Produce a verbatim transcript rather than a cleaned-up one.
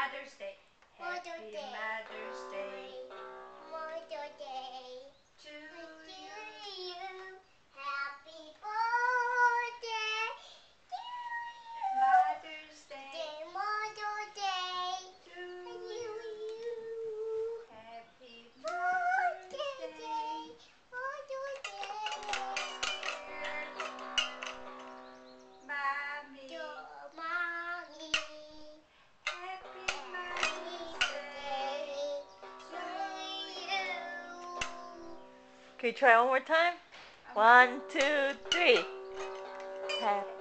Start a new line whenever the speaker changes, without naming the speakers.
Mother's Day. Happy Mother's Day.
Mother's Day.
To
you. Happy birthday to you.
Mother's Day.
Mother's Day
To
you.
Happy
Mother's
Mother's
Day.
Day.
Mother's Day.
Mommy.
To Mommy.
Happy Mother's Day. To you.
Okay, try one more time. One, two, three. Happy